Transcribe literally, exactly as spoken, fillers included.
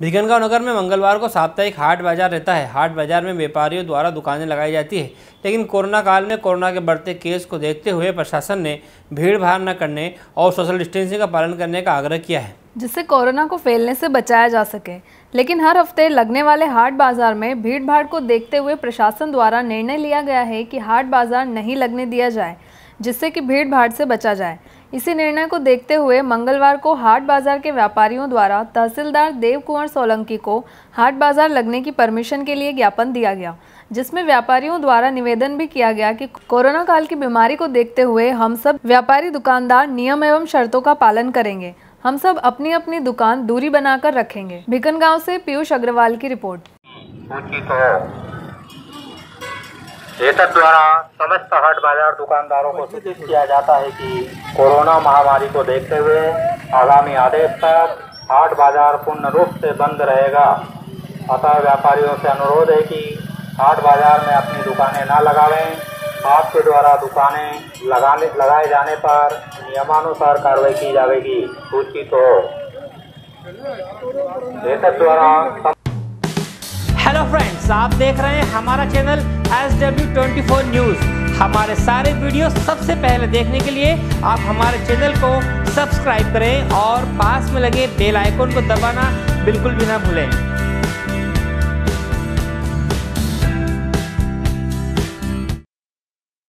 भिकनगांव नगर में मंगलवार को साप्ताहिक हाट बाजार रहता है। हाट बाजार में व्यापारियों द्वारा दुकानें लगाई जाती है, लेकिन कोरोना काल में कोरोना के बढ़ते केस को देखते हुए प्रशासन ने भीड़ भाड़ न करने और सोशल डिस्टेंसिंग का पालन करने का आग्रह किया है, जिससे कोरोना को फैलने से बचाया जा सके। लेकिन हर हफ्ते लगने वाले हाट बाजार में भीड़ भाड़ को देखते हुए प्रशासन द्वारा निर्णय लिया गया है कि हाट बाजार नहीं लगने दिया जाए, जिससे कि भीड़ भाड़ से बचा जाए। इसी निर्णय को देखते हुए मंगलवार को हाट बाजार के व्यापारियों द्वारा तहसीलदार देव कुंवर सोलंकी को हाट बाजार लगने की परमिशन के लिए ज्ञापन दिया गया, जिसमें व्यापारियों द्वारा निवेदन भी किया गया कि कोरोना काल की बीमारी को देखते हुए हम सब व्यापारी दुकानदार नियम एवं शर्तों का पालन करेंगे। हम सब अपनी अपनी दुकान दूरी बनाकर रखेंगे। भिकनगांव से पीयूष अग्रवाल की रिपोर्ट। द्वारा समस्त हाट बाजार दुकानदारों को सूचित किया जाता है कि कोरोना महामारी को देखते हुए आगामी आदेश तक हाट बाजार पूर्ण रूप से बंद रहेगा। अतः व्यापारियों से अनुरोध है कि हाट बाजार में अपनी दुकानें न लगावें। आपके द्वारा दुकानें लगाने लगाए जाने पर नियमानुसार कार्रवाई की जाएगी। सूचित हो। द्वारा हेलो फ्रेंड्स, आप देख रहे हैं हमारा channel S W twenty four news. हमारे सारे वीडियो सबसे पहले देखने के लिए आप हमारे चैनल को सब्सक्राइब करें और पास में लगे बेल आइकन को दबाना बिल्कुल भी ना भूलें।